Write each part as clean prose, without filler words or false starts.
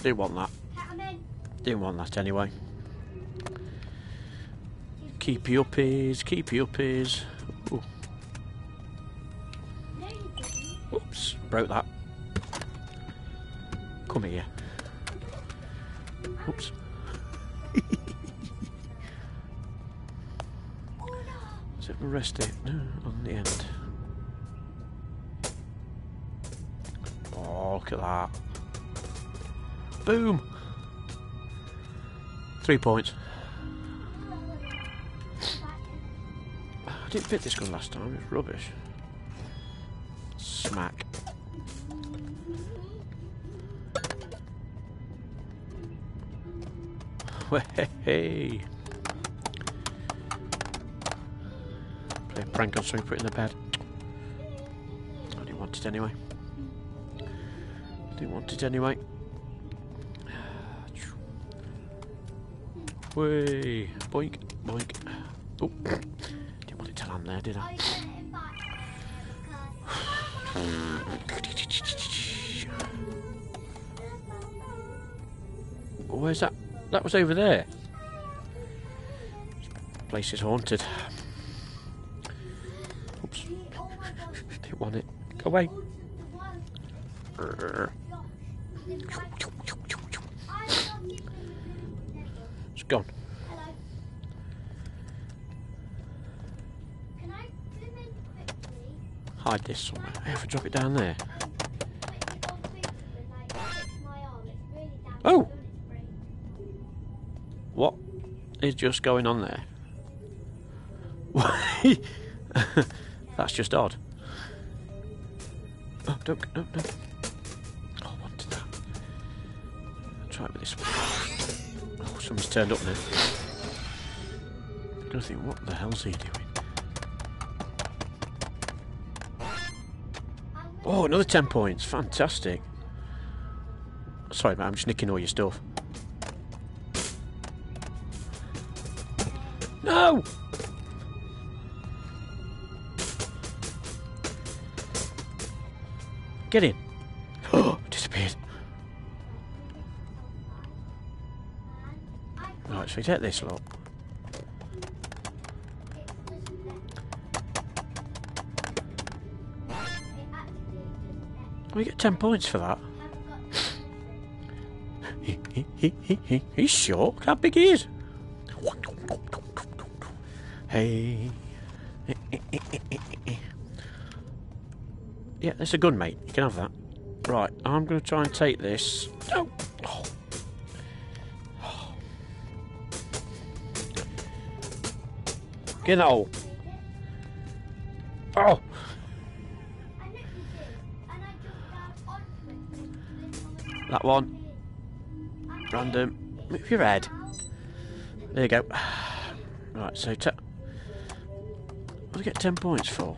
Didn't want that. Didn't want that anyway. Keepy uppies, keepy uppies. Ooh. Oops, broke that. Come here. Oops. Is it rest it? No, on the end. Oh, look at that. Boom! 3 points. I didn't fit this gun last time, it's rubbish. Smack. Hey! Play a prank on something, put it in the bed. I didn't want it anyway. Didn't want it anyway. Way, boink, boink. Oh, didn't want it to land there, did I? Where's that? That was over there. This place is haunted. Oops. Didn't want it. Go away. It's gone. Hide this somewhere. Hey, if I drop it down there. Oh! What is just going on there? That's just odd. Oh, don't, no. Oh, I wanted that. I'll try it with this one. Oh, someone's turned up now. I'm gonna think, what the hell's he doing? Oh, another 10 points. Fantastic. Sorry, mate, I'm just nicking all your stuff. No! Get in. Oh, disappeared. Right, so we take this lot. We get 10 points for that. He's short. Look how big he is. Hey. Yeah, that's a gun, mate. You can have that. Right, I'm going to try and take this. Oh. Oh. Get in that hole. Oh. That one. Random. Move your head. There you go. Right, so what do I get 10 points for?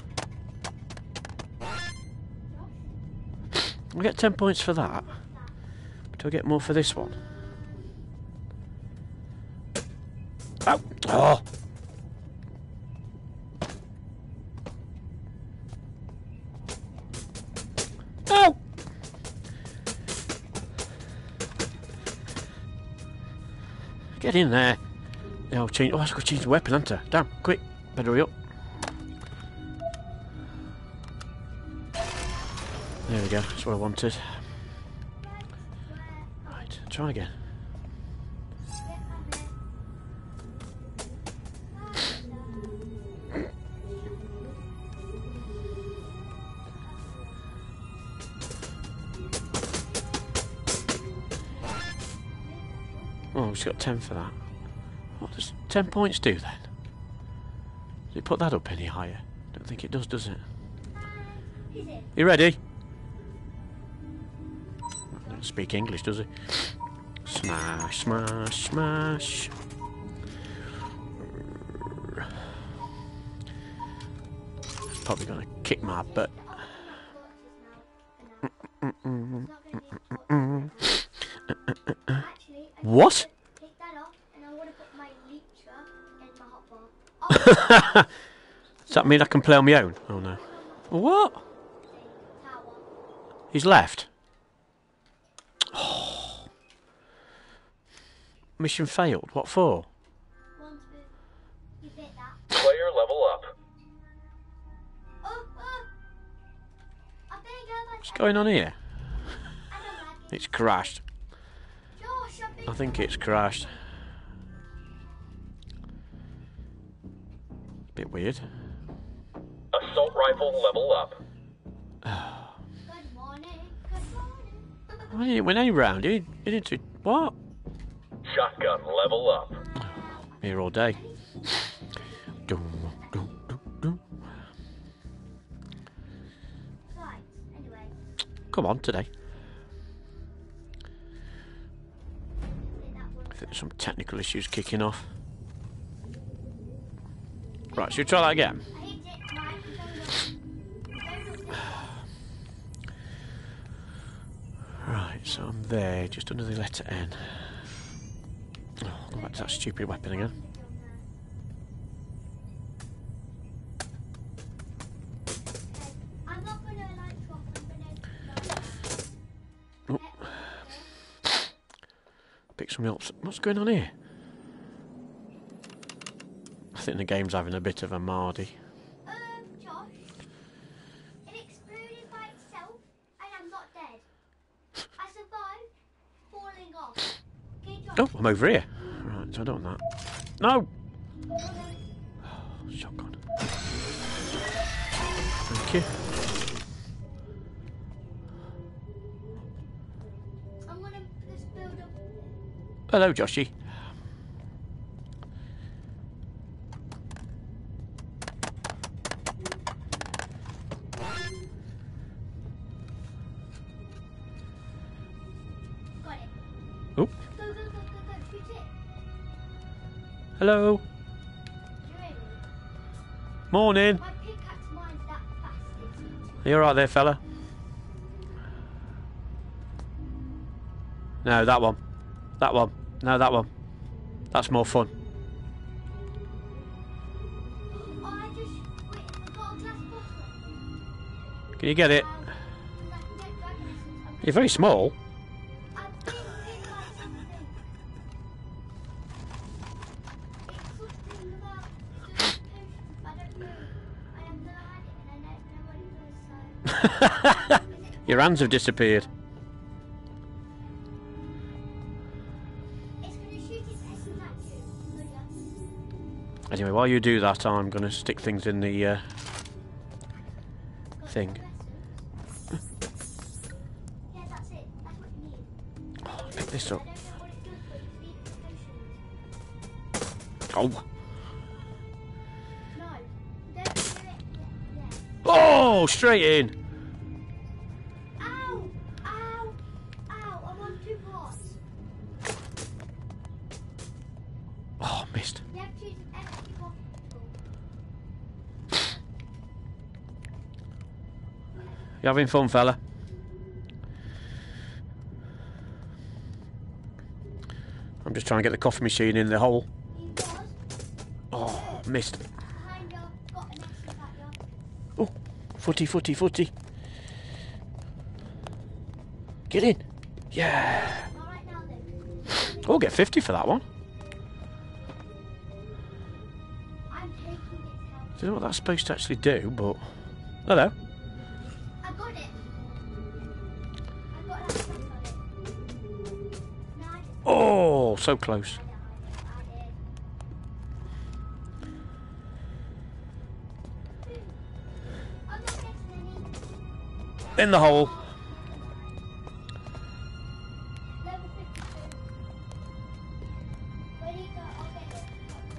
I get 10 points for that. But do I get more for this one? Oh! Oh! Oh! Get in there. Yeah, I'll change. Oh, I've got to change the weapon, haven't I? Damn, quick. Better hurry up. There we go. That's what I wanted. Right, try again. Oh, she's got 10 for that. What does 10 points do then? Does it put that up any higher? Don't think it does it? You ready? Don't speak English, does he? Smash, smash, smash. It's probably gonna kick my butt. What? Does that mean I can play on my own? Oh no. What? He's left. Oh. Mission failed. What for? You bit that. Player level up. Oh, oh. I think What's going on here? I don't like it. It's crashed. Josh, I think it's crashed. Bit weird. Assault rifle level up. Good morning. Good morning. Why didn't win any round? You didn't do what? Shotgun level up. Here all day. Dum, dum, dum, dum. Right, anyway. Come on, today. Hit that one. I think there's some technical issues kicking off. Right, should we try that again? I hit it. Right, Right, so I'm there, just under the letter N. Oh, go back to that stupid weapon again. I'm not gonna like swap. I'm gonna. Oh. Pick something else. What's going on here? I think the game's having a bit of a mardy. Josh. It exploded by itself, and I'm not dead. I survived falling off. Okay, Josh. Oh, I'm over here. Right, so I don't want that. No! Oh, shotgun. Thank you. I'm gonna just build up. Hello, Joshy. Got it. Oh, Go, go, go, go, go. Shoot it. hello. You ready? Morning. My pickaxe mine's that fast. Are you alright there, fella? No, that one. That one. No, that one. That's more fun. Oh, I just wait. I got a glass bottle. Can you get it? I can get dragon essence. You're very small. I think it like something. It's something about doing potions. I don't know. I have no idea, and I don't know what it was. So Your hands have disappeared. it's gonna shoot its essence at you. No, yeah. Anyway, while you do that, I'm going to stick things in the Got thing. no essence. Yeah, that's it. That's what you need. Oh, pick this I up. don't know what it does, but you need potions. Oh. No, don't do it. Yeah. Oh, straight in. Ow! Ow! Ow! I'm on 2 parts. Oh, missed. You have to use an empty bottle. You having fun, fella? I'm just trying to get the coffee machine in the hole. He was Oh, missed. behind you. Got an essence at you. Oh, footy, footy, footy. Get in. Yeah. Alright now then. We'll get 50 for that one. I'm taking its health. Don't know what that's supposed to actually do, but... Hello. I got it. I got an essence on it. Nice. Oh, so close. I did. I'm not getting any. In the hole. Level 52. Where do you go? I'll get it.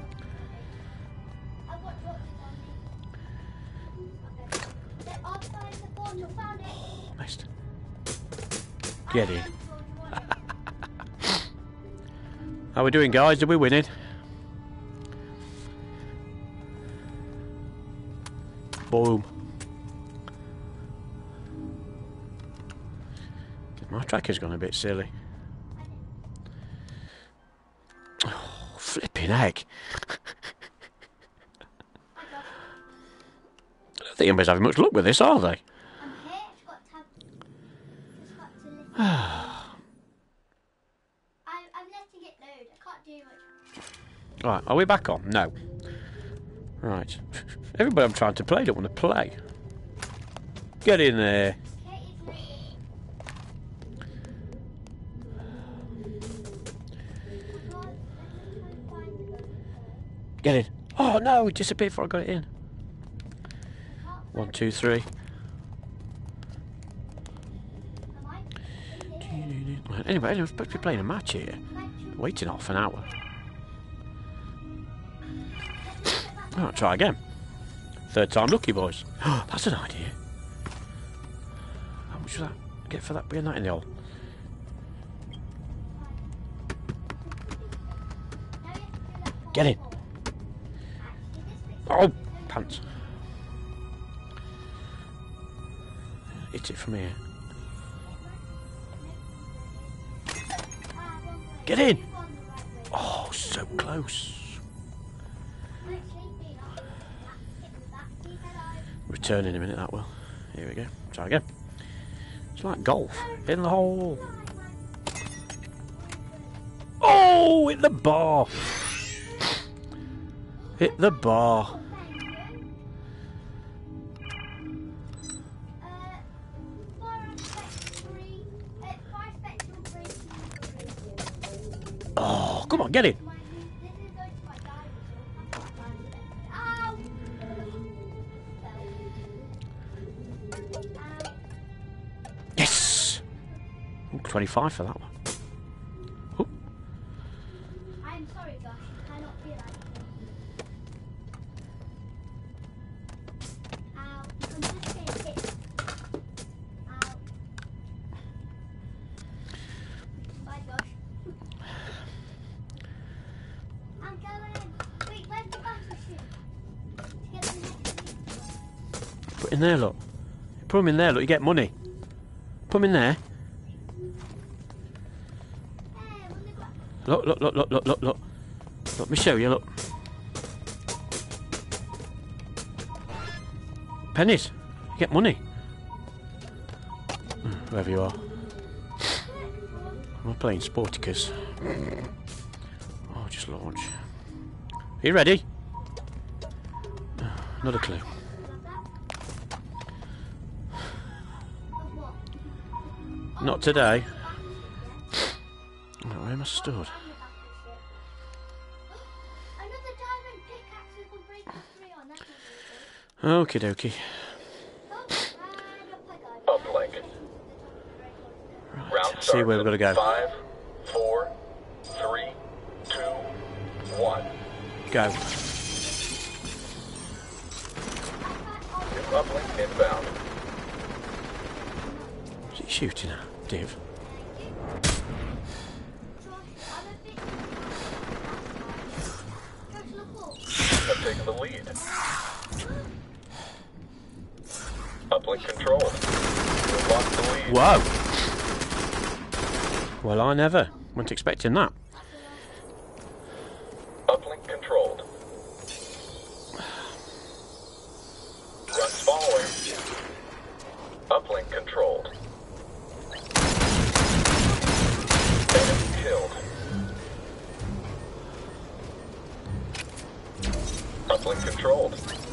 I've got torches on me. Okay. I'll find the bottle. Found it. Oh, missed. Get in. How we doing, guys? Are we winning? Boom. My tracker's gone a bit silly. Oh, flipping heck. I don't think anybody's having much luck with this, are they? I'm here. Just got to listen. I'm letting it load. I can't Right, are we back on? No. Right. Everybody I'm trying to play don't want to play. Get in there. Get in. Oh no, it disappeared before I got it in. 1, 2, 3. Anyway, I'm supposed to be playing a match here. Waiting half an hour. Alright, try again. Third time lucky, boys. That's an idea. How much was that? Get for that being that in the hole. Get in. Oh, pants. Hit it from here. Get in. Oh, so close. Return in a minute, that will. Here we go. Try again. It's like golf. In the hole. Oh, hit the bar. Hit the bar. Oh, come on, get it. Yes. Ooh, 25 for that one. Ooh. I'm sorry, Josh. I cannot feel like it. Ow. I'm just getting hit. Ow. Bye, Josh. I'm going. Wait, where's the battle shoe? To get the next one. Put in there, look. Put them in there, look, you get money. Put them in there. Look, look, look, look, look, look, look. Let me show you, look. Pennies. You get money. Wherever you are. I'm playing Sporticus. Oh, just launch. Are you ready? Not a clue. Not today. Oh, where am I stood? Another diamond pickaxe with a breaking 3 on. That's not really Okie dokie. good. Uplink. Right, Round let's see where we've got to go. 5, 4, 3, 2, 1. Go. New uplink inbound. What's he shooting at? Div. Have taken the lead. Uplink control. You've lost the lead. Whoa! Well, I never. Wasn't expecting that. Uplink controlled. Runs following. Uplink controlled. Enemy killed. Uplink controlled.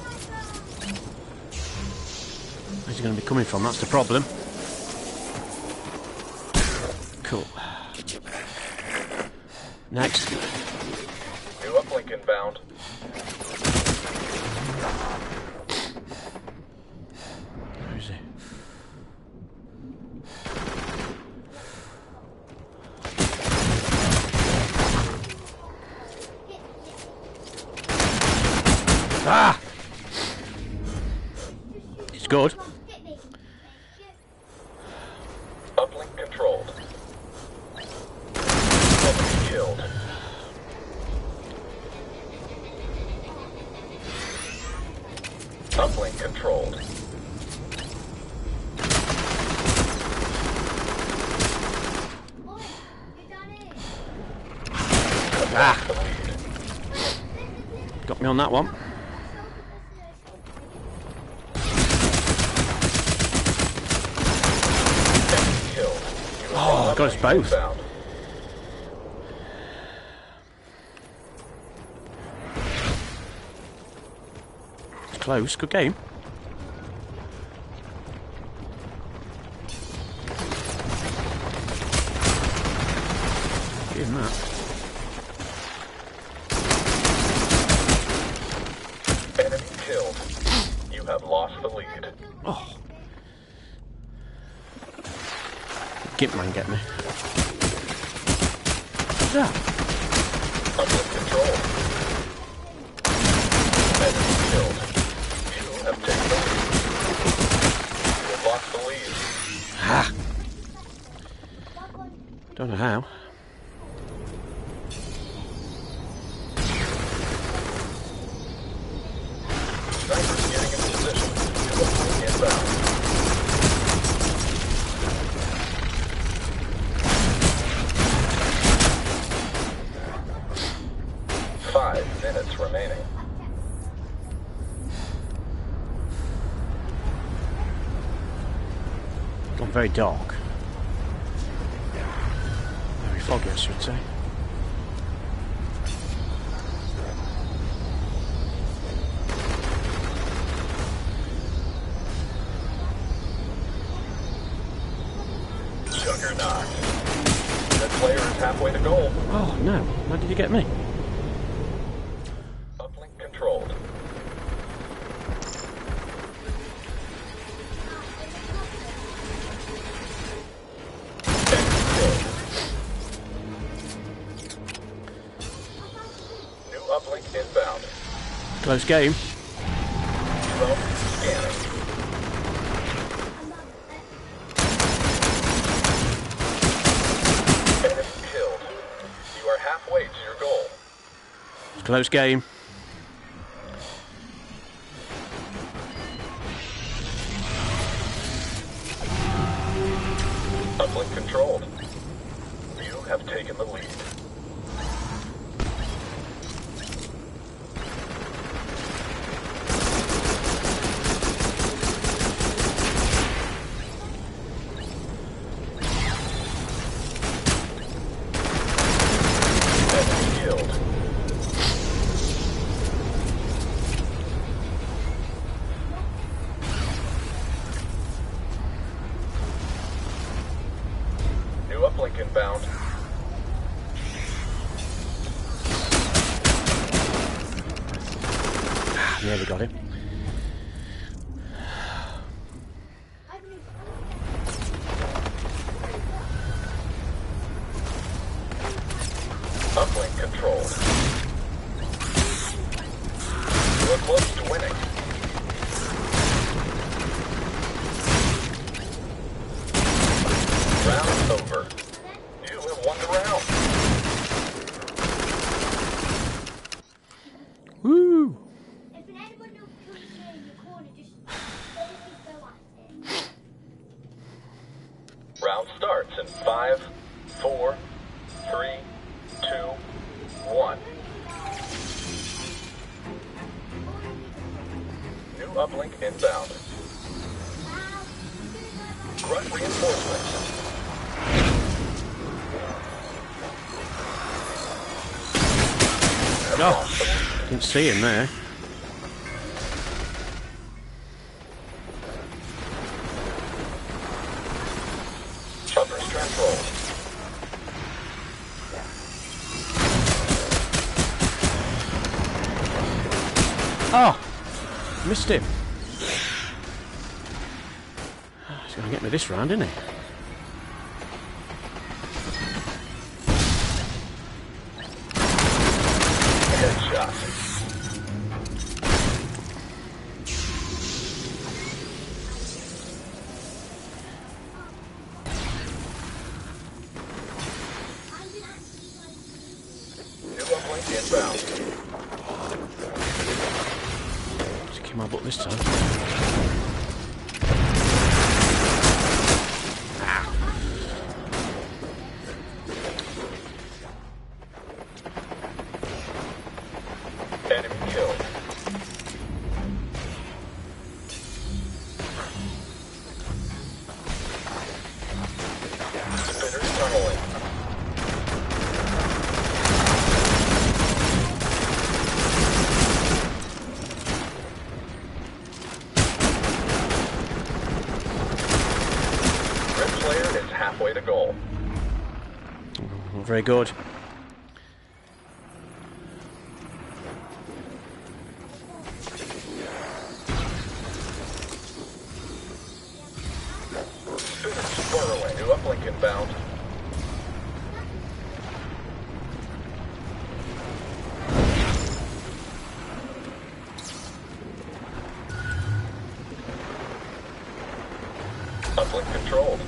Where's he going to be coming from? That's the problem. Cool. Next. New uplink inbound. Where is he? Ah! It's good. Uplink controlled. Enemy killed. Uplink controlled. Ah! The lead. Got me on that one. Enemy killed. Oh, I got us both. Inbound. close. Good game. Give him that. Enemy killed. You have lost the lead. Oh. Gimp man get me. What's that? Under control. Enemy killed. You have taken the lead. You have lost the lead. Ah. Don't know how. Sniper's getting in position. Inbound. Minutes remaining. Gone very dark. Very foggy, I should say. Juggernaut. That player is halfway to goal. Oh no, how did you get me? Uplink controlled. New uplink inbound. Close game. Drone scanning. Enemy killed. You are halfway to your goal. Close game. Uplink controlled. You have taken the lead. Enemy killed. New uplink inbound. Nearly got him. Uplink controlled. You are close to winning. Round over. You have won the round. Woo! If an animal comes in your corner, just go at it. Round starts in 5, 4, 3, 2, 1. New uplink inbound. Grunt reinforcements. Oh, didn't see him there. Upper strap roll. Oh, missed him. He's going to get me this round, isn't he? Headshot. New uplink inbound. Just kick my butt this time. Enemy killed. Spinners tunneling. goal. Very good. Students burrowing. New uplink inbound. Uplink controlled.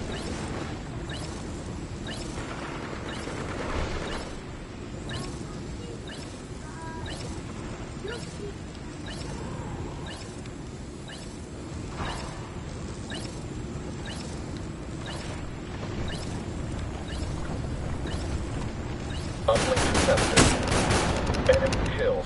Uplink contested. Enemy killed.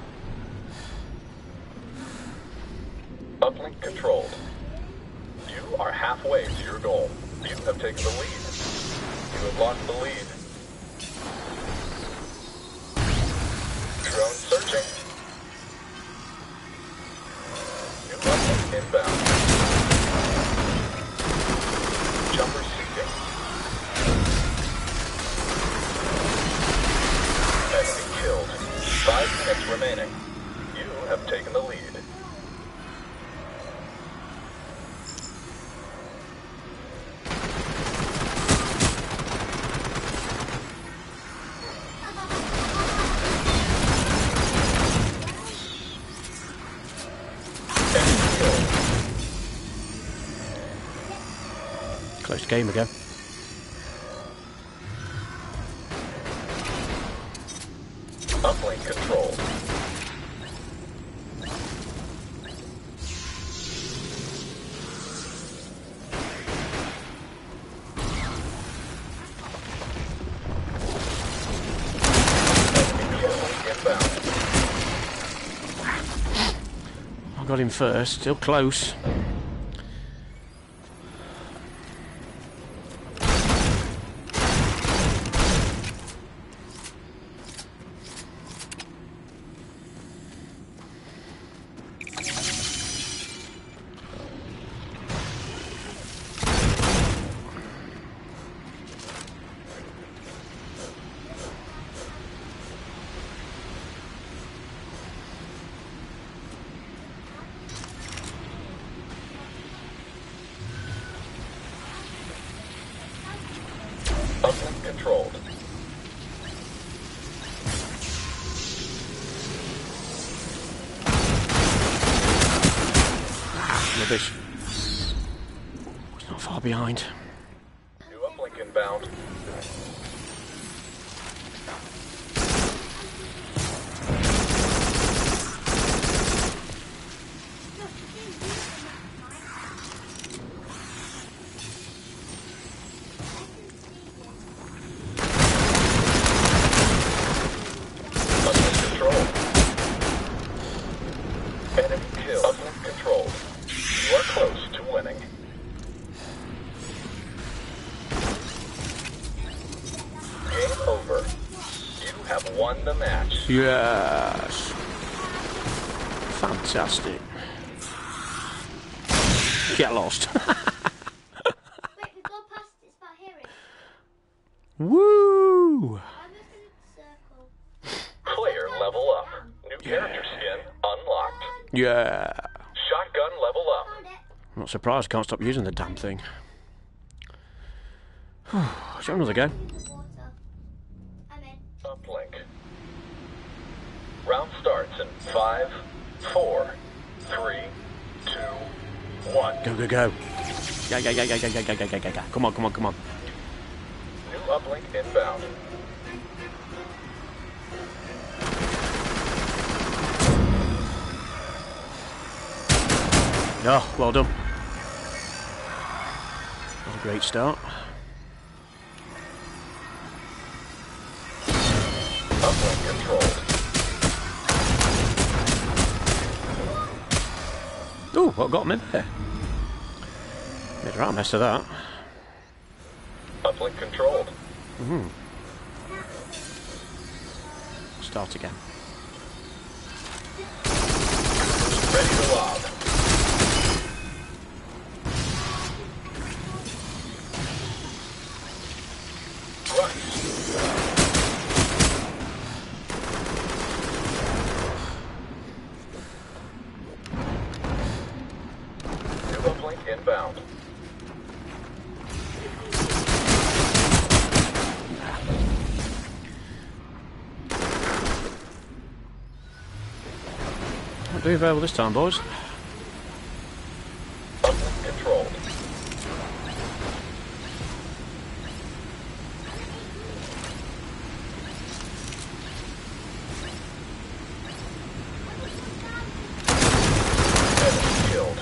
Uplink controlled. You are halfway to your goal. You have taken the lead. You have lost the lead. Drone searching. New uplink inbound. Jumper seeking. Enemy killed. 5 minutes remaining. You have taken the lead. Enemy killed. Close game again. Uplink controlled. Enemy uplink inbound. I got him first. Still close. Uplink controlled. Rubbish. It's not far behind. New uplink inbound. Uplink controlled. Enemy killed. Uplink controlled. You are close to winning. Game over. You have won the match. Yes. Fantastic. Get lost. Wait, we go past this by hearing. Woo! I'm just gonna circle. Player level up. New character skin unlocked. Yeah. Shotgun level up. Found it. I'm not surprised. Can't stop using the damn thing. Show another go. Water. I'm in. Uplink. Round starts in 5, 4, 3, 2, 1. Go, go, go. Yeah. Come on. New uplink inbound. Oh, well done. What a great start. Uplink controlled. Ooh, what got him in there? Made a right mess of that. Uplink controlled. Start again. Ready to lob. New uplink inbound. Won't be available this time, boys. Uplink controlled. Enemy killed.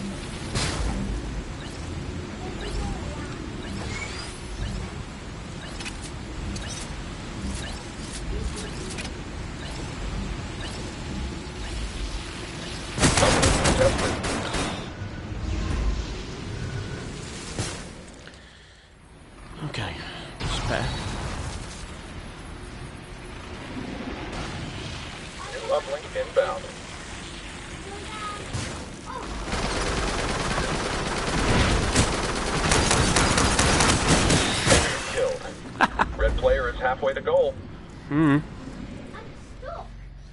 Uplink contested. Okay, that's better. New uplink inbound. Enemy killed. Red player is halfway to goal. I'm stuck.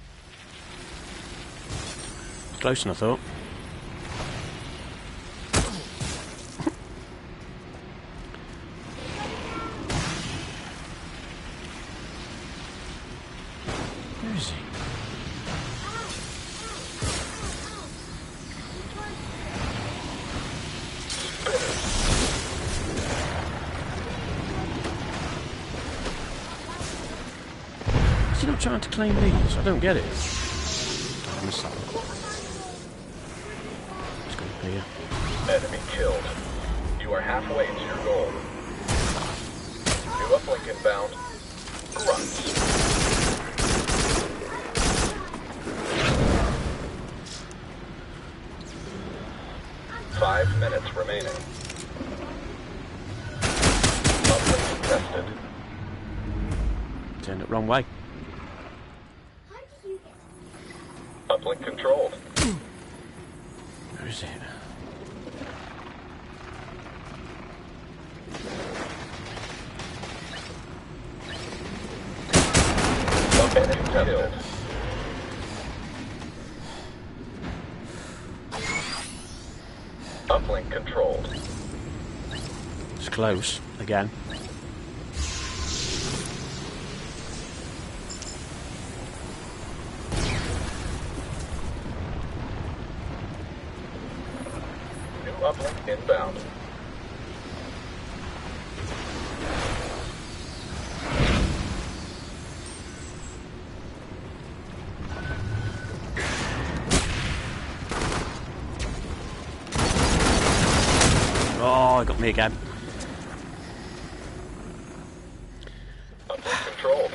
Closer than I thought. Where is he? Is he not trying to claim these? I don't get it. I missed that one. It's going to be here. Enemy killed. You are halfway to your goal. New uplink inbound. Grunts. Five minutes remaining. Uplink contested. Turned it wrong way. How did you get Uplink controlled. Where is it? Enemy killed. Uplink controlled. It's close again. New uplink inbound. Oh, it got me again. Uplink controlled.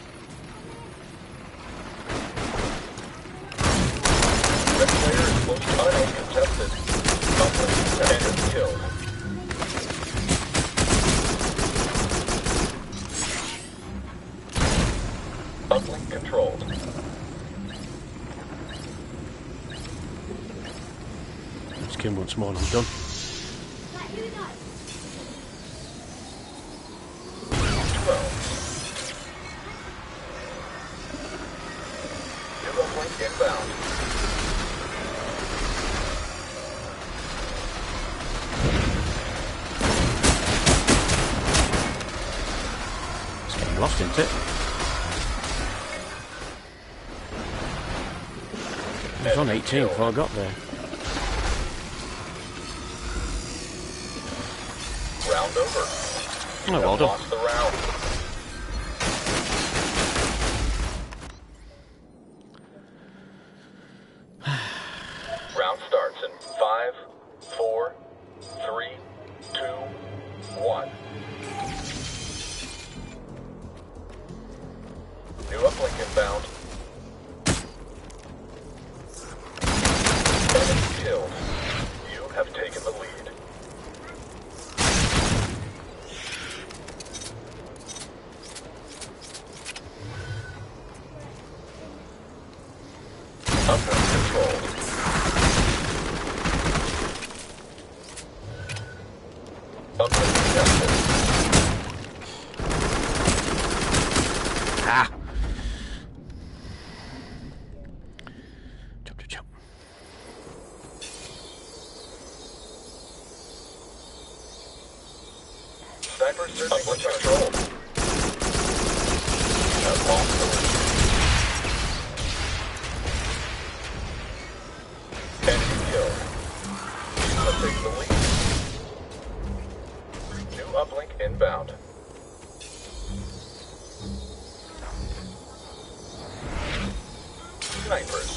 Red player is close to uncontested. Uplink enemy killed. Uplink controlled. Let's kill him once more and I'm done. that? You know. 12. New uplink inbound. It's getting lost, isn't it? I was on 18 before I got there. Round over. You Oh, well have done. lost the round. Round starts in 5, 4, 3, 2, 1. New uplink inbound. Enemy killed. You have taken the lead. Uplink controlled. Uplink contested. Snipers searching for control. Have lost the lead. Enemy killed. You have taken the lead. New uplink inbound. Snipers.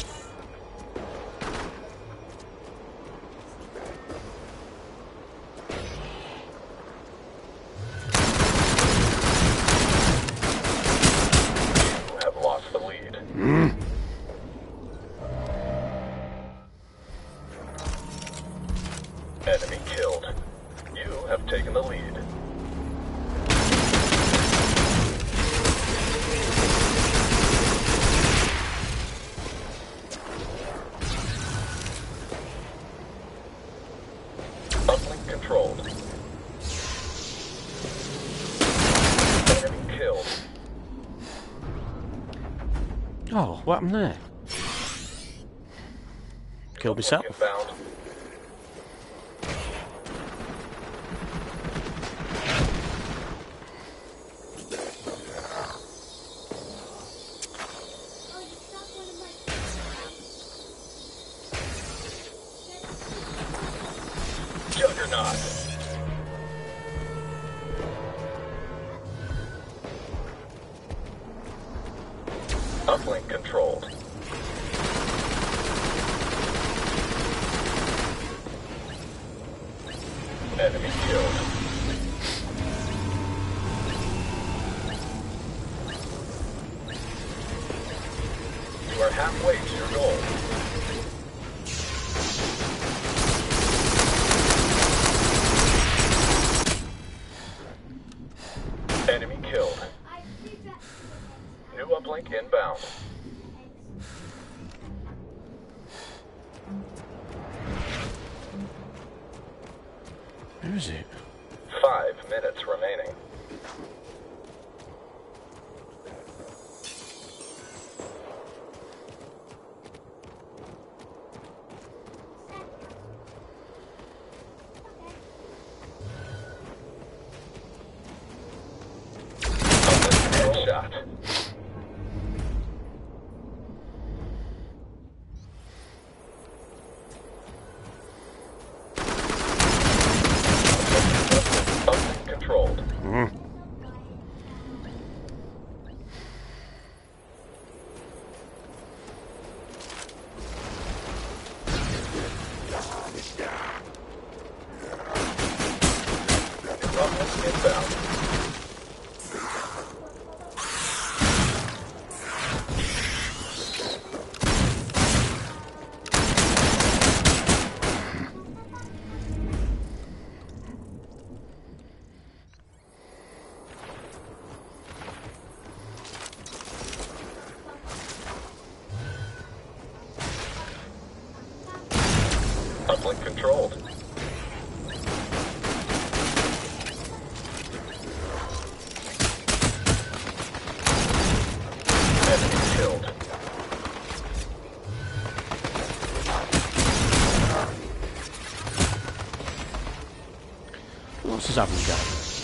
You have lost the lead. Enemy killed. You have taken the lead. Uplink controlled. Enemy killed. Oh, what happened there? Killed myself. Inbound. Oh, you stuck one of my. Juggernaut. Uplink controlled. Enemy killed. You are halfway to your goal. Enemy killed. I did that. New uplink inbound. Where is it? 5 minutes remaining. Uplink headshot. Uplink controlled. Uplink inbound. Uplink controlled. Enemy killed. What's this having go?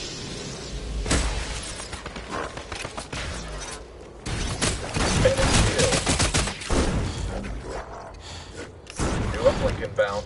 Enemy killed. New uplink inbound.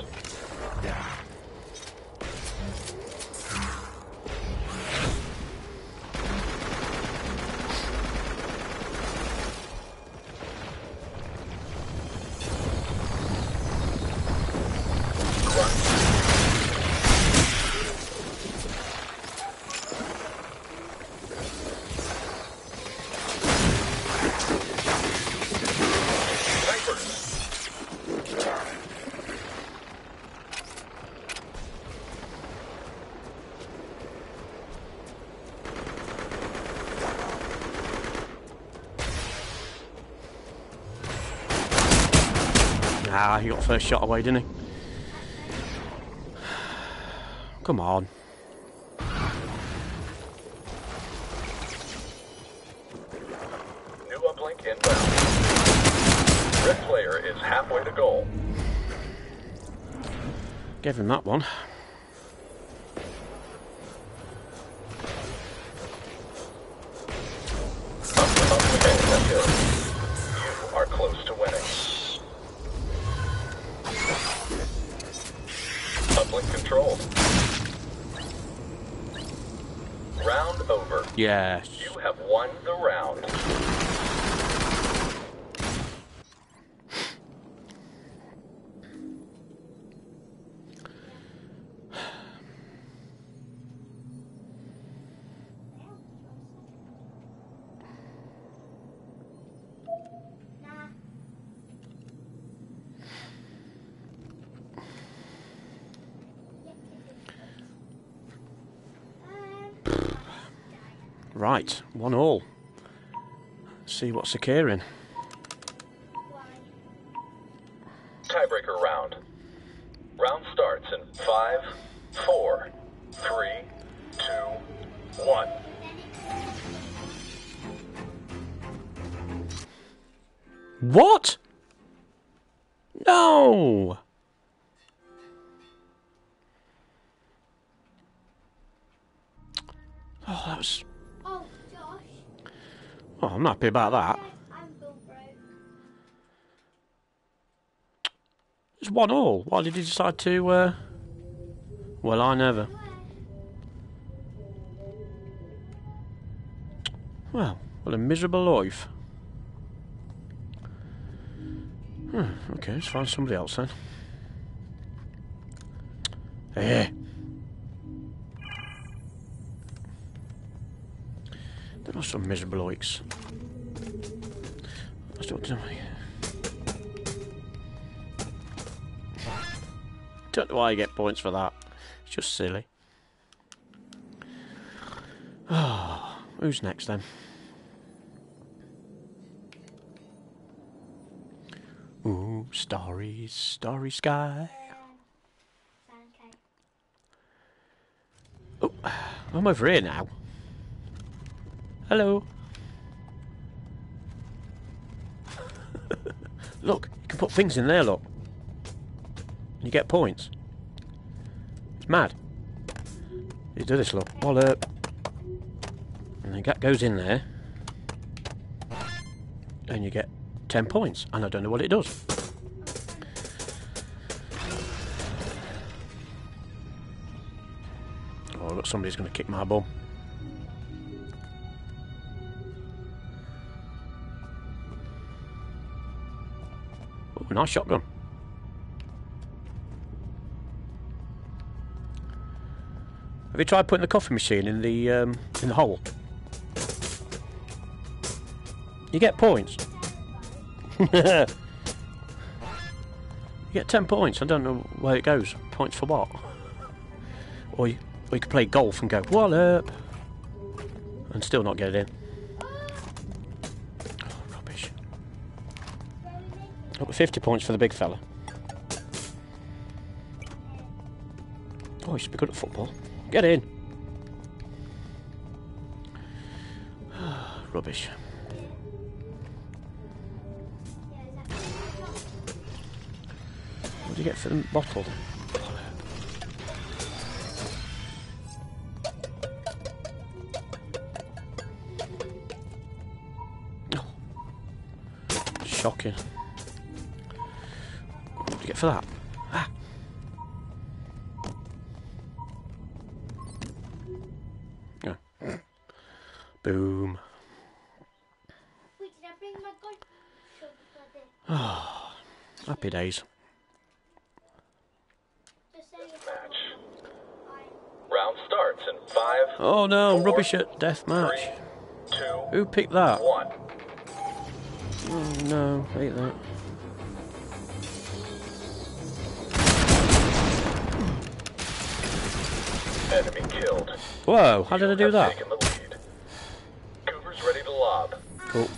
Ah, he got first shot away, didn't he? Come on. New uplink inbound. Red player is halfway to goal. Gave him that one. Yes. You have won the round. Nah. Right, 1-1. See what's securing. Why? Tiebreaker round. Round starts in 5, 4, 3, 2, 1. What? No! Oh, that was... Oh, Josh. Oh, I'm not happy about that. I'm still broke. It's 1-1. Why did he decide to, Well, I never. Well, what a miserable life. Okay, let's find somebody else then. Hey. There are some miserable oiks. That's what do I... Don't know why you get points for that. It's just silly. Oh, who's next then? Ooh, starry, starry sky. Pancake. Oh, I'm over here now. Hello. Look, you can put things in there, look. You get points. It's mad. You do this, look. Wallop. And then that goes in there. And you get 10 points. And I don't know what it does. Oh, look, somebody's going to kick my bum. Oh, nice shotgun. Have you tried putting the coffee machine in the hole? You get points. You get 10 points. I don't know where it goes. Points for what? Or you could play golf and go wallop and still not get it in. Oh, rubbish. Up to 50 points for the big fella. Oh, he should be good at football. Get in. Rubbish. What do you get for the bottle? Oh. Shocking. What do you get for that? Ah. Oh. Boom. Wait, did I bring my golf club for this? Oh, happy days. Just say it. Match. Round starts in 5, Oh no, I'm 4, rubbish at death match. 3, 2, Who picked that? 1. Oh no, I hate that. Enemy killed. Whoa, how did I do You have that? taken the lead. Cooper's ready to lob. Cool.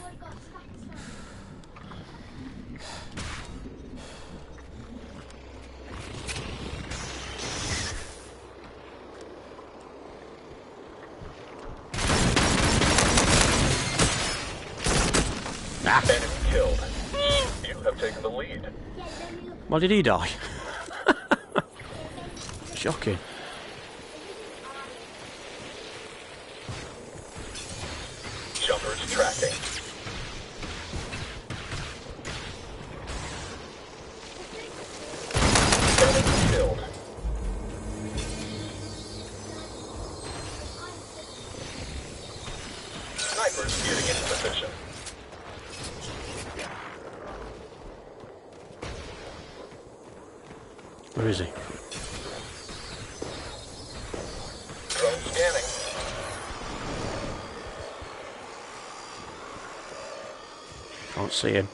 Ah, Enemy killed. You have taken the lead. why did he die? Shocking. Jumpers tracking. Enemy killed. jumpers getting into position. Where is he? Drone scanning. Can't see him.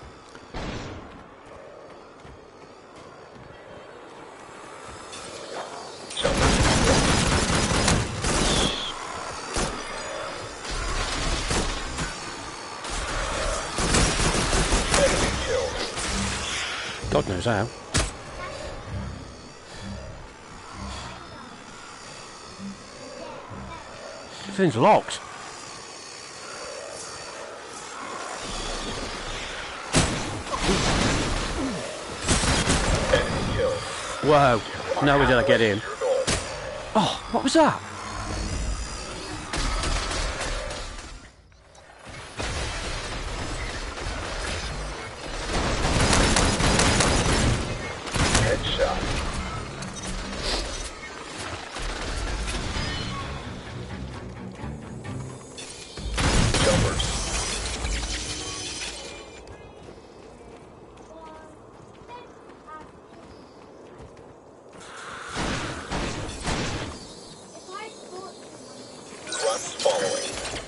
God knows how. The thing's locked. Whoa. Nowhere did I get in. Oh, what was that? Headshot. Jumpers. Grunts following.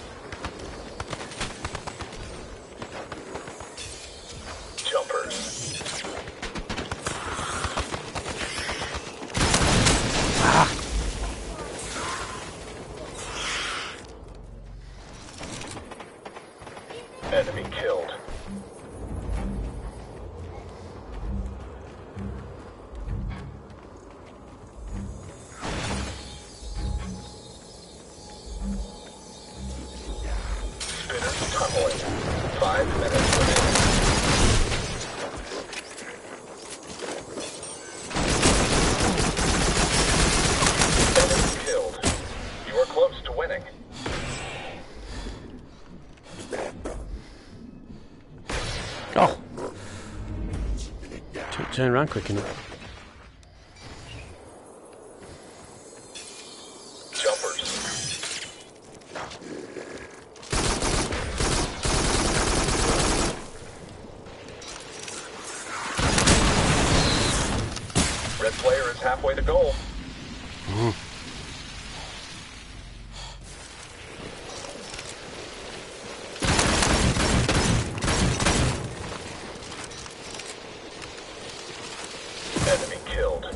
Jumpers. Enemy killed. Spinners tunneling. 5 minutes remaining. Enemy killed. You are close to winning. Oh. Turn around quick enough. Jumpers. Red player is halfway to goal. Enemy killed.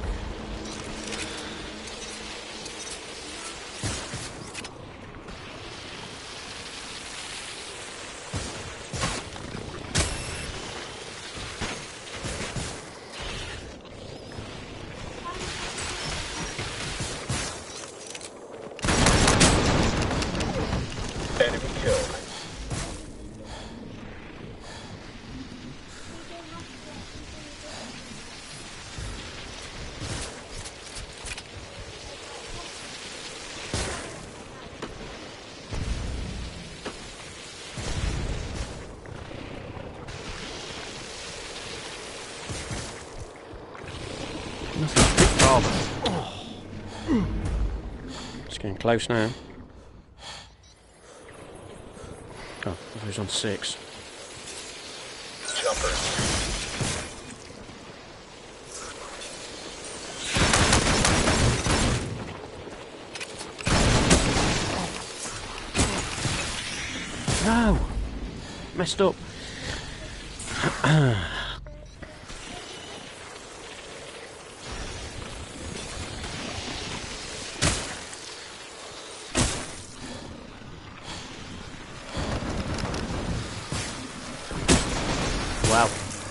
Enemy killed. Nothing big problem. It's getting close now. Oh, he was on 6. Jumpers. No! Messed up. Wow.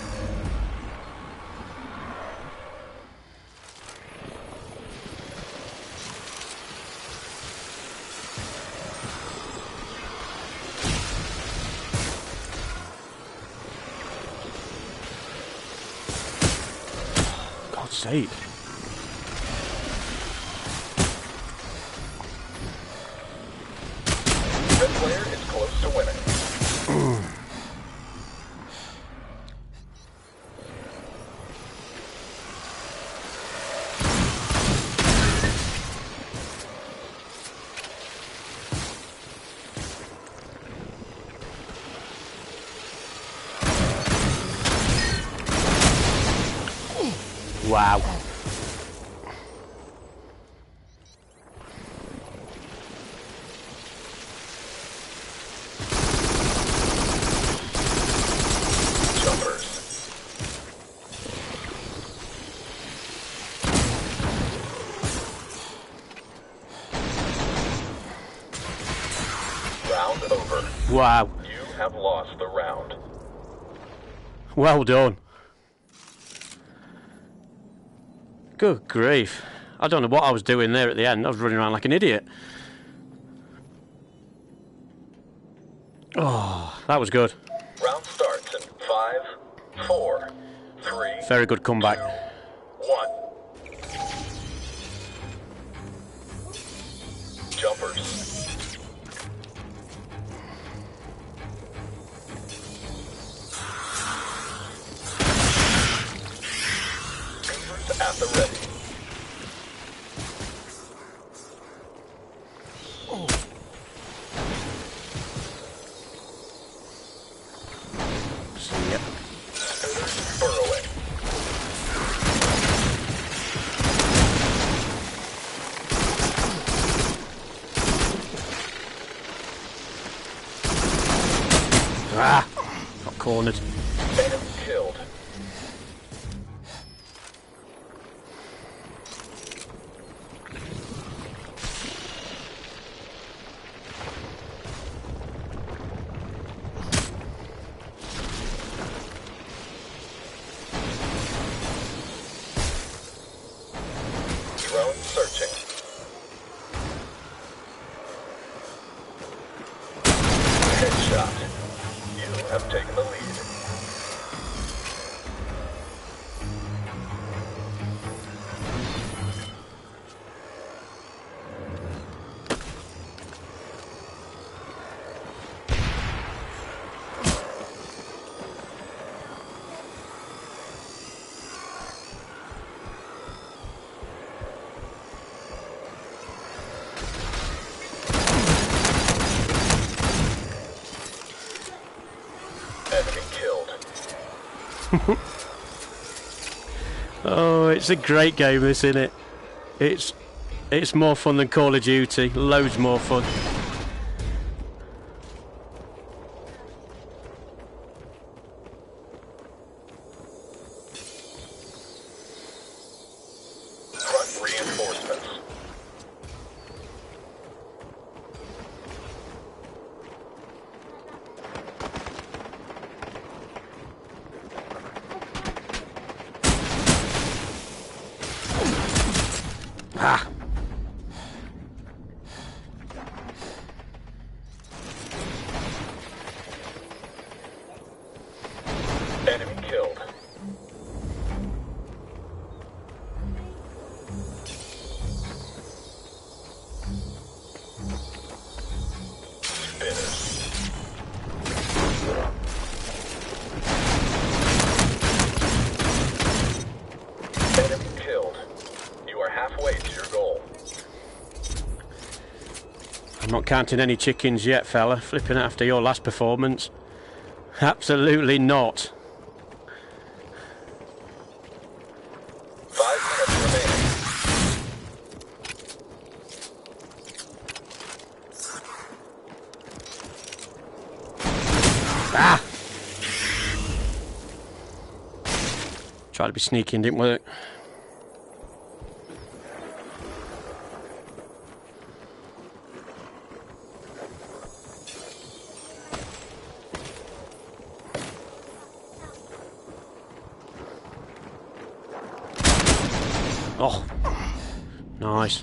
God's sake. Red player is close to winning. Wow. Jumpers. Round over. Wow. You have lost the round. Well done. Good grief. I don't know what I was doing there at the end. I was running around like an idiot. Oh, that was good. Round starts in 5, 4, 3, Very good comeback. 1. Jumpers. Beavers at the ready. See ya. Spooners burrowing. Ah! Got cornered. Enemy killed. Drone searching. Headshot. You have taken the lead. Enemy killed. Oh, it's a great game, this, isn't it? It's more fun than Call of Duty. Loads more fun. Front reinforcements. Ah! Enemy killed. Spinners. Enemy killed. You are halfway to your goal. I'm not counting any chickens yet, fella. Flipping it after your last performance. Absolutely not. 5 minutes remaining. Ah! Tried to be sneaking, didn't work. Oh, nice.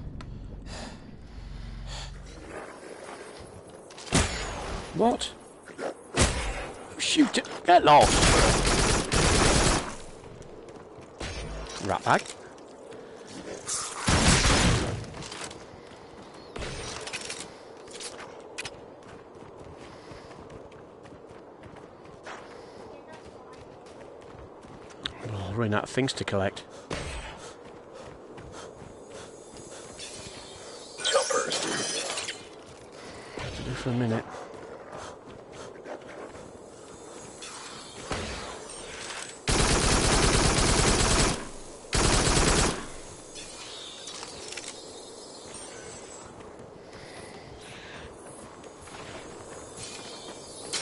What? Shoot it. Get lost. Rat bag. Oh, running out of things to collect. Jumpers. To do for a minute.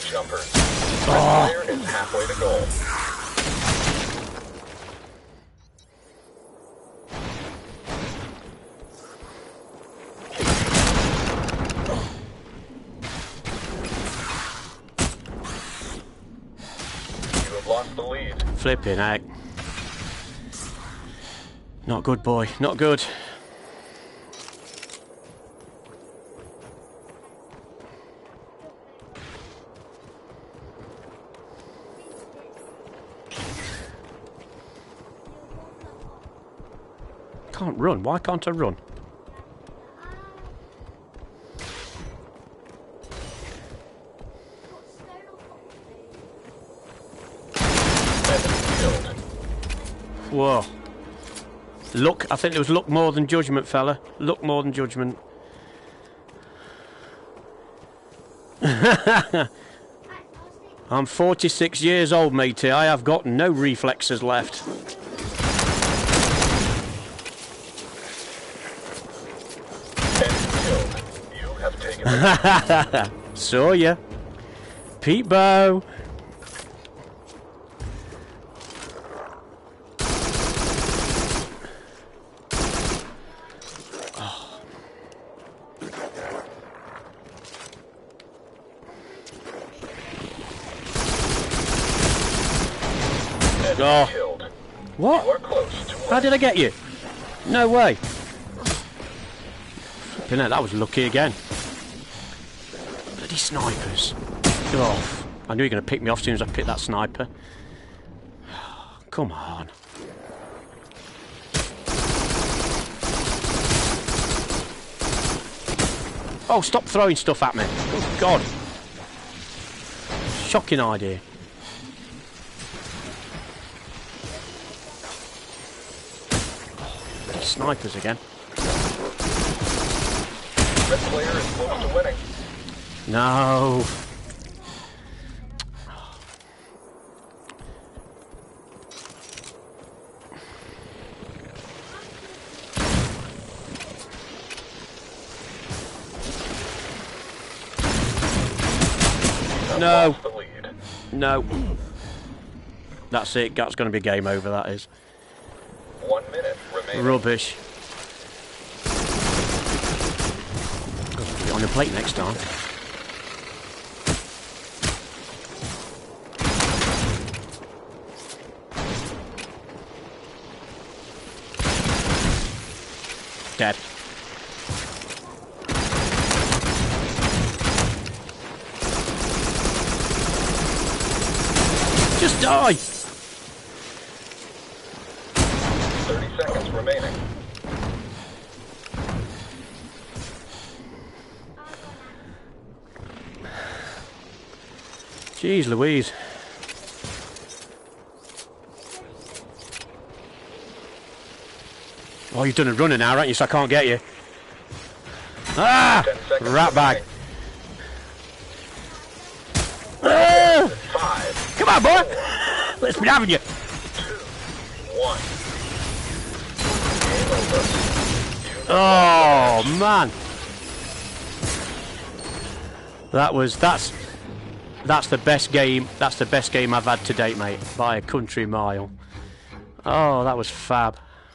Jumpers. Red player is halfway to goal. You have lost the lead. Flipping heck. Not good, boy. Not good. Can't run. Why can't I run? Killed. Whoa. Luck. I think it was luck more than judgment, fella. Luck more than judgment. I'm 46 years old, matey. I have got no reflexes left. Killed. You have taken the Saw ya. Pete Bow. Oh. killed. What? You are close to winning. How did I get you? No way. Flipping heck, that was lucky again. Bloody snipers. Oh, I knew you were going to pick me off as soon as I picked that sniper. Come on. Oh, stop throwing stuff at me. Oh, God. Shocking idea. Bloody snipers again. Red player is close to winning. No. No. Lost the lead. No. That's it. That's going to be game over, that is. 1 minute remaining. Rubbish. Got to put it on the plate next time. Dead. Just die! 30 seconds remaining. Jeez Louise. Oh, you've done a runner now, haven't you? So I can't get you. Ah! 10 seconds Rat bag. remaining. Ah! 5, Come on, boy! Let's be having you. 2, 1. Game over. Oh, man. That's the best game. That's the best game I've had to date, mate, by a country mile. Oh, that was fab.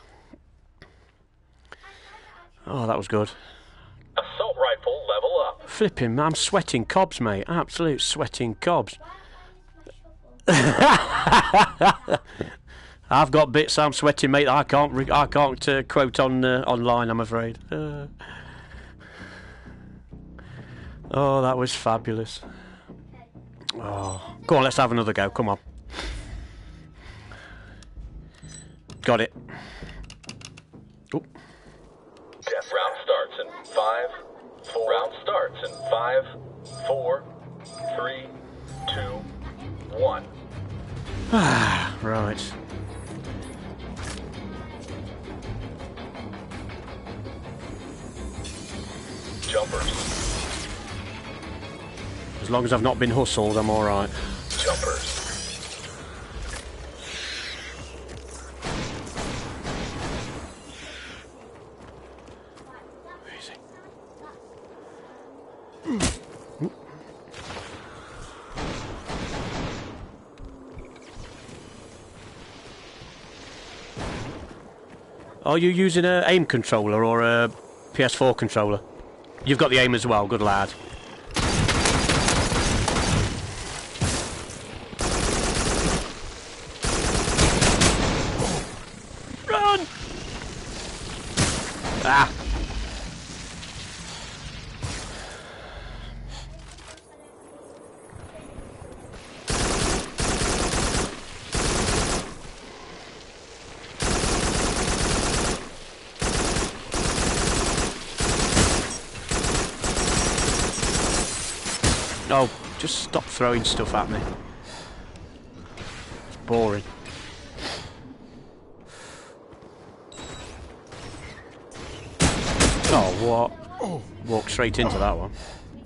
Oh, that was good. Assault rifle level up. Flipping, I'm sweating cobs, mate. Absolute sweating cobs. I've got bits I'm sweating, mate. That I can't quote on online, I'm afraid. Oh, that was fabulous. Oh, go on, let's have another go. Come on. Got it. Oh. Yes. Round starts in 5, 4. Round starts in 5, 4, 3, 2, 1. Right. Jumpers. As long as I've not been hustled, I'm all right. Jumpers. Are you using a aim controller or a PS4 controller? You've got the aim as well, good lad. Run! Ah! Oh, just stop throwing stuff at me. It's boring. Oh, what? Walk straight into that one.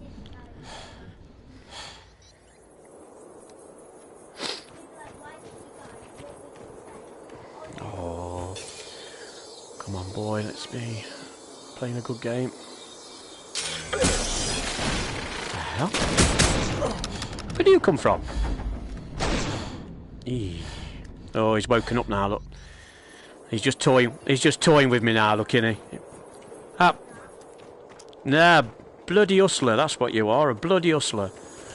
Oh, come on, boy, let's be playing a good game. What the hell? Where do you come from? Eee. Oh, he's woken up now, look. He's just toying with me now, look, isn't he? Ah. Nah, bloody hustler, that's what you are, a bloody hustler.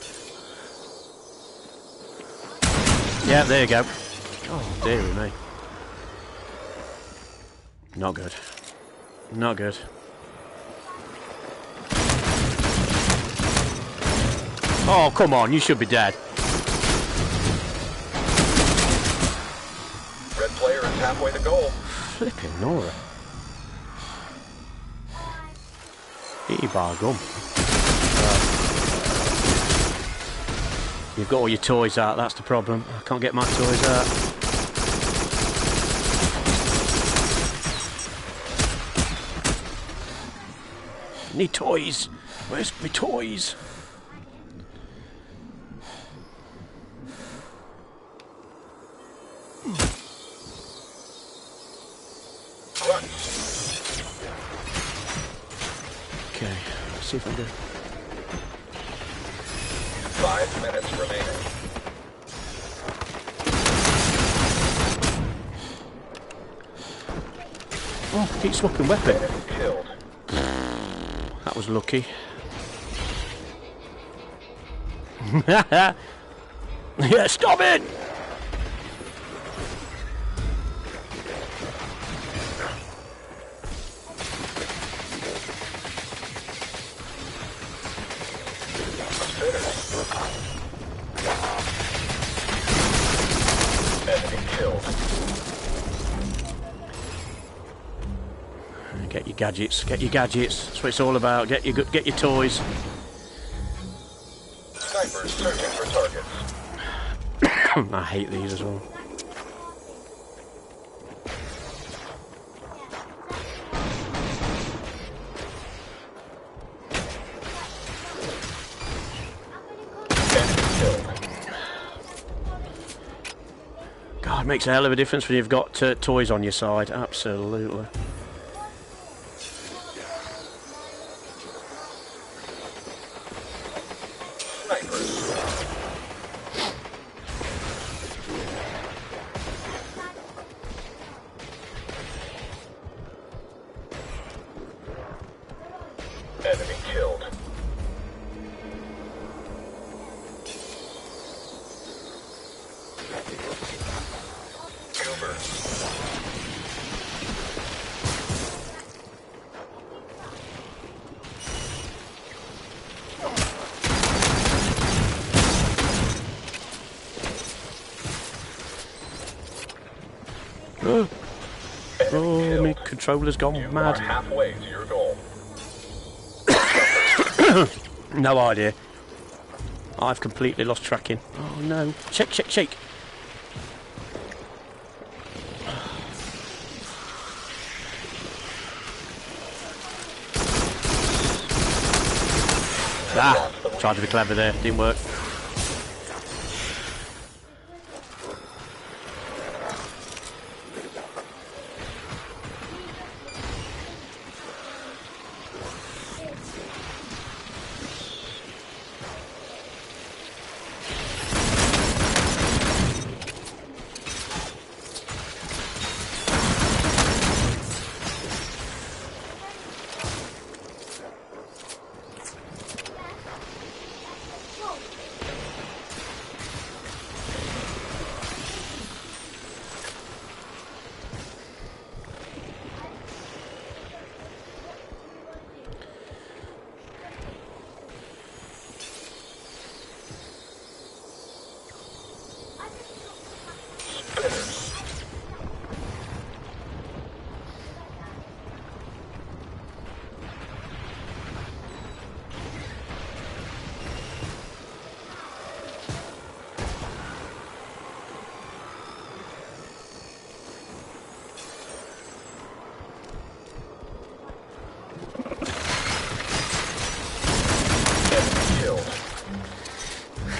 Yeah, there you go. Oh, dearie me. Not good. Not good. Oh, come on, you should be dead. Red player is halfway to goal. Flipping Nora. Eat bar gum. You've got all your toys out, that's the problem. I can't get my toys out. I need toys. Where's my toys? Okay, let's see if I can do. 5 minutes remaining. Oh, keep swapping weapon. Killed. That was lucky. Yeah, stop it! Enemy killed. Get your gadgets. Get your gadgets. That's what it's all about. Get your toys. Snipers searching for targets. I hate these as well. Enemy killed. God, it makes a hell of a difference when you've got toys on your side. Absolutely. Snipers. Enemy killed. Goober. Oh, Enemy my killed. controller's gone You are mad. halfway to your goal. No idea. I've completely lost tracking. Oh no. Shake, shake, shake. Ah, tried to be clever there, didn't work.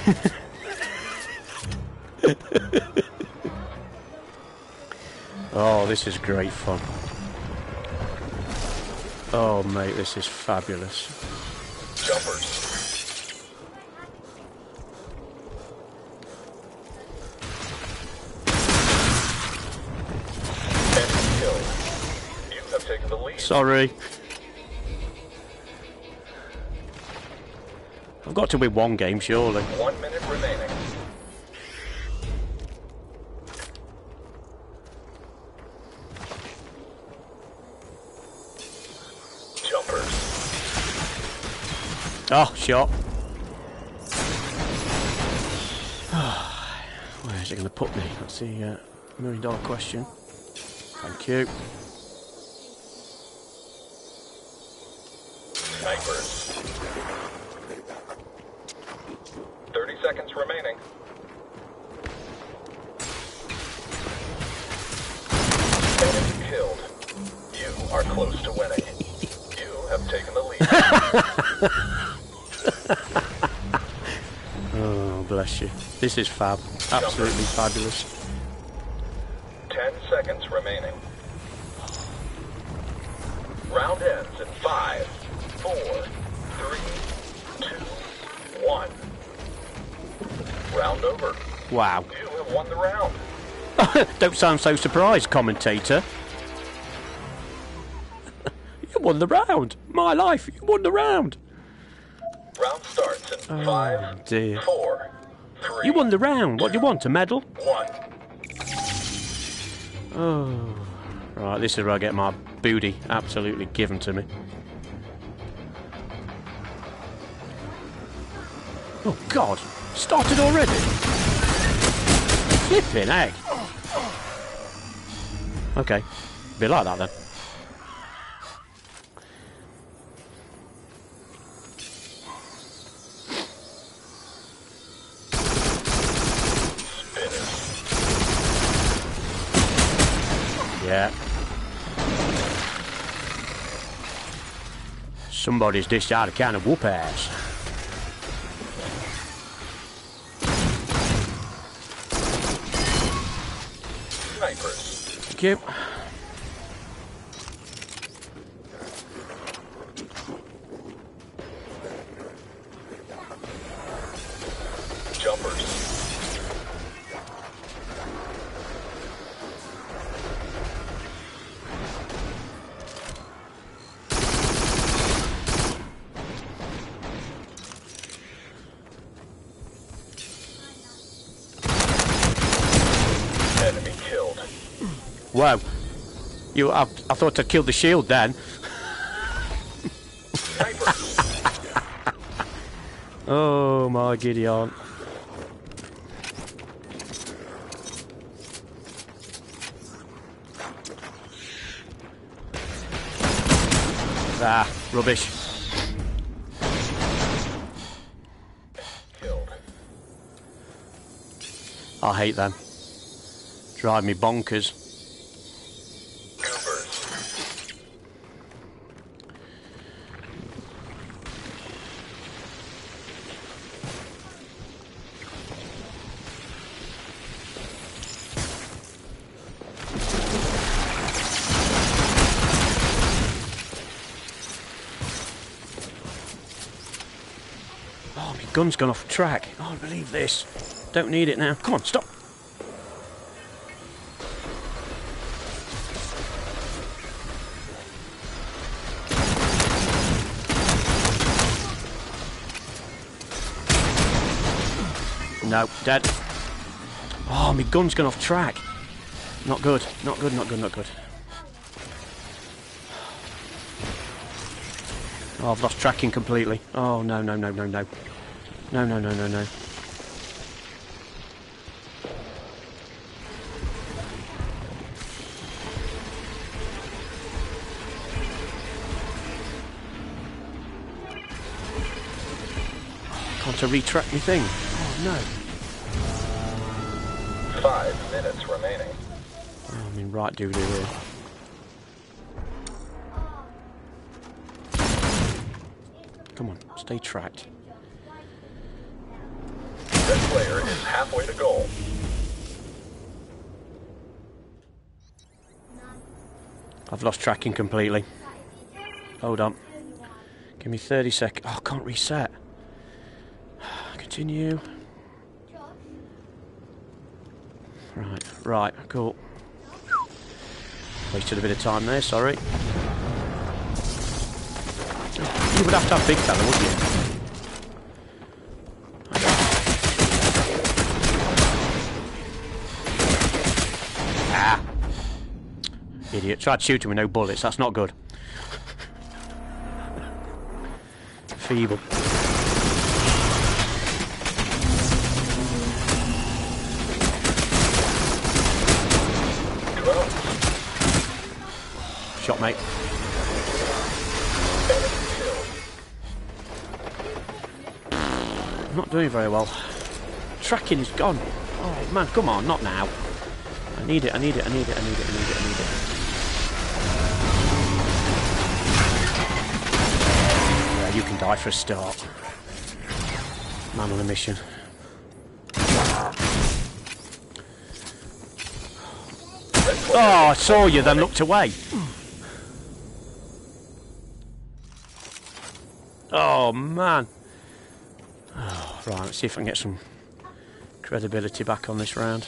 Oh, this is great fun. Oh, mate, this is fabulous. Jumpers. Enemy killed. You have taken the lead. Sorry. I've got to win one game, surely. 1 minute remaining. Jumpers. Oh, shot. Where's it going to put me? That's the $1 million question. Thank you. Snipers. 30 seconds remaining. Enemy killed. You are close to winning. You have taken the lead. Oh, bless you. This is fab. Absolutely fabulous. 10 seconds remaining. Round ends in 5, 4, 3, 2, 1. Round over. Wow. You have won the round. Don't sound so surprised, commentator. You won the round. My life, you won the round. Round starts in 5, dear. 4, 3, You won the round. What do you want, a medal? 1. Oh. Right, this is where I get my booty absolutely given to me. Oh, God. Started already? Flipping egg. Okay. Be like that then. Yeah. Somebody's dished out a can of whoop ass. Snipers. Thank you. Jumpers. Enemy killed. Wow. I thought I killed the shield then. Snipers. Oh my giddy aunt. Ah, rubbish. Killed. I hate them. Drive me bonkers. Goobers. Oh, my gun's gone off track. I can't believe this. Don't need it now. Come on, stop. No, dead. Oh, my gun's gone off track. Not good, not good, not good, not good. Oh, I've lost tracking completely. Oh, no, no, no, no, no. No, no, no, no, no. Can't I retract my thing? Oh, no. 5 minutes remaining. Oh, I'm in right doo-doo here. Come on, stay tracked. player is halfway to goal. I've lost tracking completely. Hold on. Give me 30 seconds. Oh, I can't reset. Continue. Right, cool. Wasted a bit of time there, sorry. You would have to have big fella, wouldn't you? Ah! Idiot. Tried shooting with no bullets, that's not good. Feeble. Shot, mate. I'm not doing very well. Tracking is gone. Oh man, come on, not now. I need it. Yeah, you can die for a start. Man on a mission. Oh, I saw you, then looked away. Oh, man. Oh, right, let's see if I can get some credibility back on this round.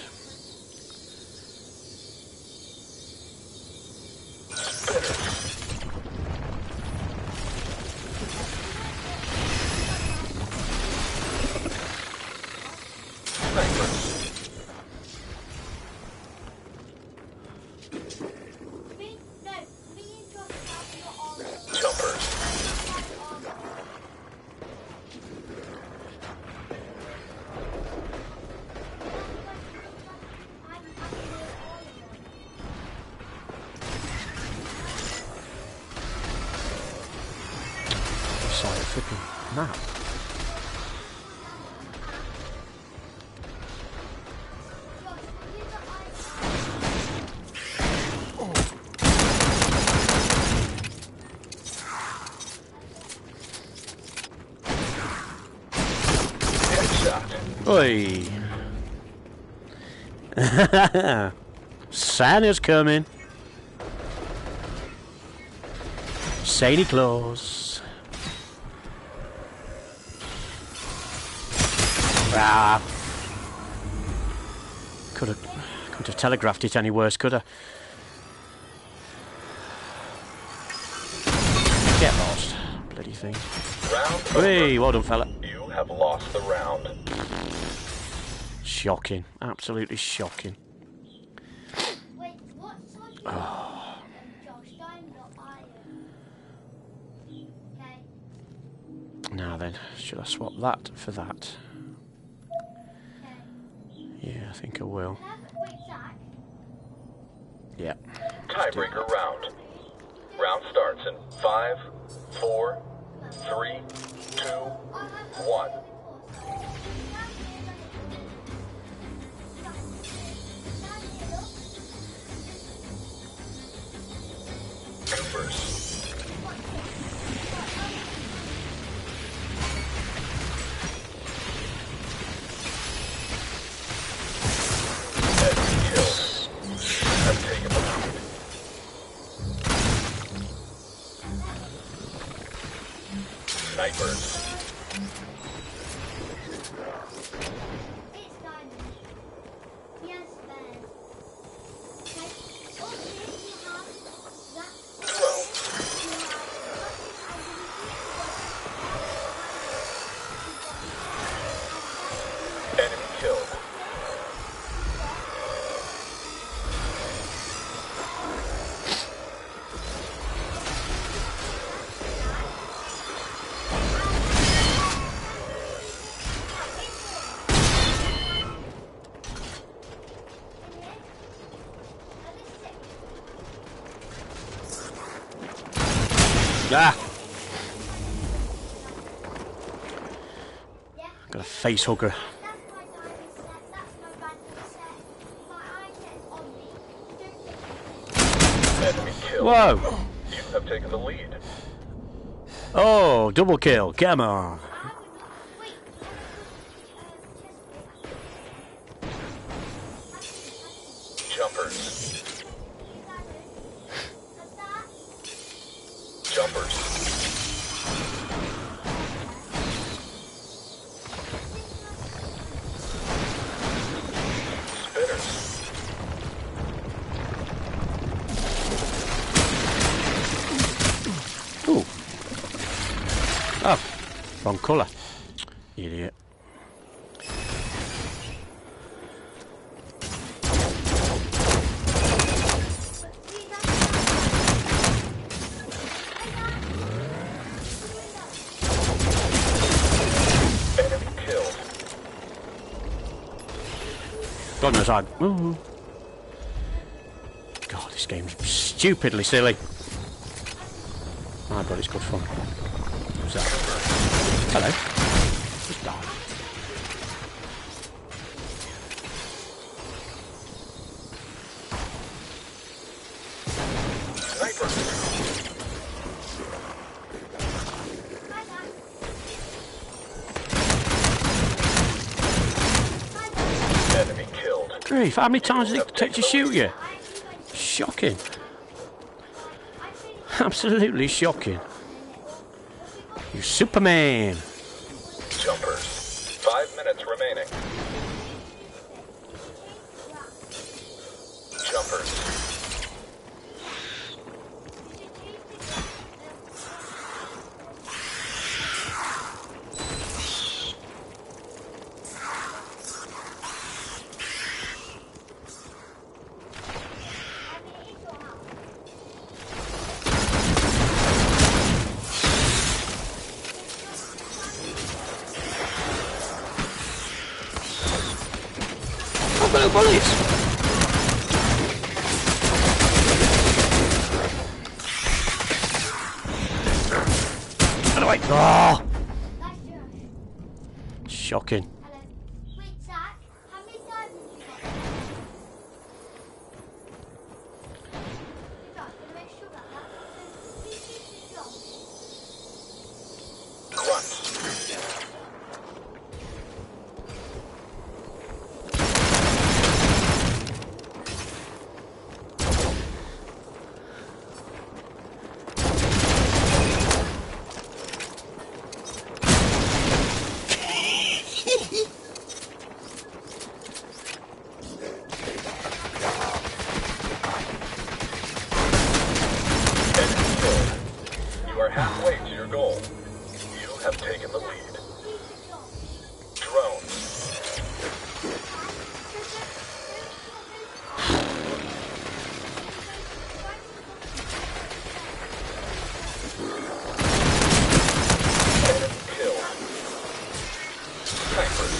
Flipping map. Oi! Santa's coming. Santa Claus. Ah. Couldn't have telegraphed it any worse, could I? Get lost, bloody thing. Hey, well done, fella. You have lost the round. Shocking, absolutely shocking. Wait, what side Josh? I'm not iron. Okay. Now then, should I swap that for that? Okay. Yeah, I think I will. Wait, Zach. Yeah. Tiebreaker round. Round starts in 5, 4, 3, 2, 1. Coopers. Enemy killed. Have taken the lead. Snipers. It's diamond. Yes, Ben. Okay. Oh, here you have that. Enemy killed. Ah! Yeah. Got a face hugger. That's my diamond set. That's my random set. My item on me. Enemy killed. Whoa! You have taken the lead. Oh, double kill. Come on. I would not. Wait. Jumpers. Jumpers. Spinners. Ooh. Oh, wrong colour. Idiot. Enemy killed. God knows I. Ooh. God, this game's stupidly silly. My God, it's good fun. Who's that? Hello. Just die. Sniper. Enemy killed. Grief, how many times does it take to shoot you? Shocking. Absolutely shocking. You Superman. Jumpers. 5 minutes remaining. Jumpers. I've got no bullets. How do I? Oh, That's Josh. shocking. Hello. Wait, Zach, how many diamonds you got? Josh, gonna make sure about that. This is the job. Grunts. Enemy killed. You are halfway to your goal. You have taken the lead. Drones. Enemy killed. Snipers.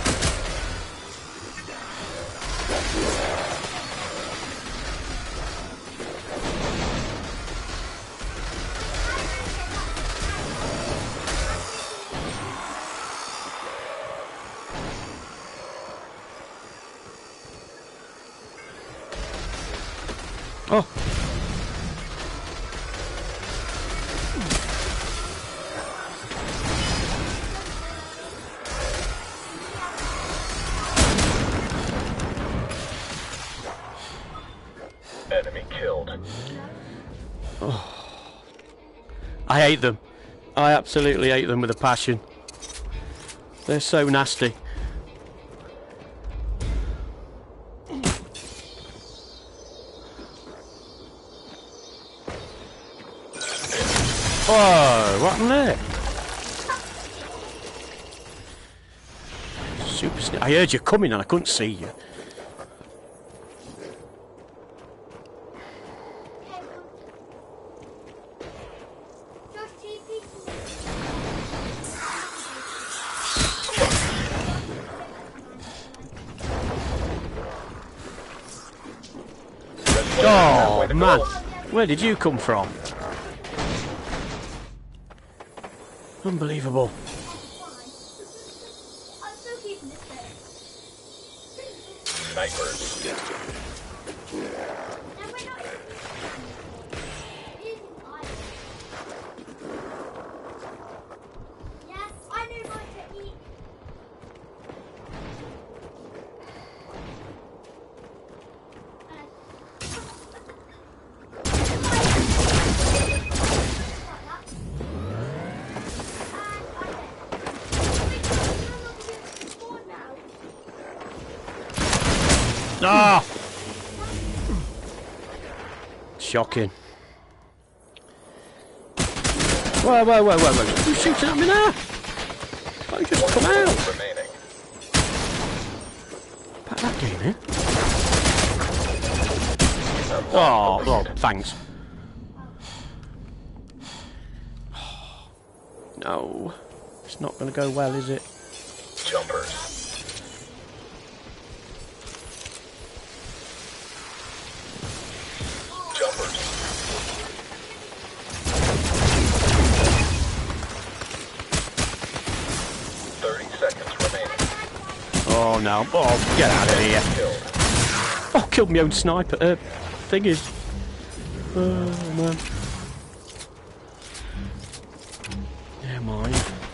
Oh. Enemy killed. I hate them. I absolutely hate them with a passion. They're so nasty. Whoa, what happened there? Super I heard you coming and I couldn't see you. Josh, TP to me. Oh, man. Where did you come from? Unbelievable. I'm still keeping this bit. Snipers. No, we're not using iron. Yes, I know my technique. Ah! Shocking. Whoa, whoa, whoa, whoa, whoa. Who's shooting at me now? Why don't you just come out? Remaining. Pack that game in. Oh, well, thanks. No. It's not going to go well, is it? Jumpers. Jumpers. Oh no. Oh, get out of here. Oh, killed my own sniper. Thing is. Oh, man. Never mind.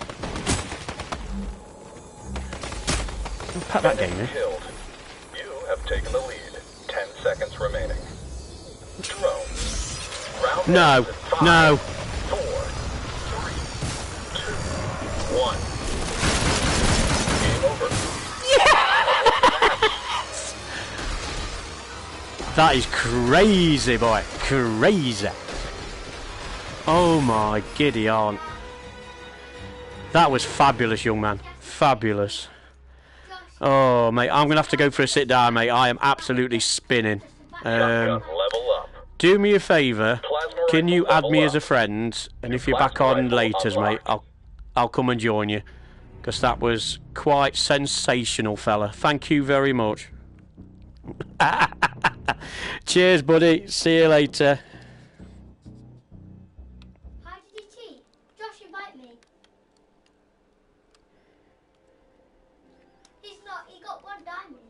I'll pack that game in. Killed. You have taken the lead. 10 seconds remaining. Drones. Round No. ends in 5, No. 4, 3, 2, 1. Game over. That is crazy, boy. Crazy. Oh my giddy aunt. That was fabulous, young man. Fabulous. Oh, mate, I'm going to have to go for a sit down, mate. I am absolutely spinning. Shotgun level up. Do me a favour. Plasma Can you rifle add me level as a up. friend? And if you're back on later, mate, I'll come and join you. Because that was quite sensational, fella. Thank you very much. Cheers, buddy. See you later. How did he cheat? Josh, invite me. He's not. He got 1 diamond.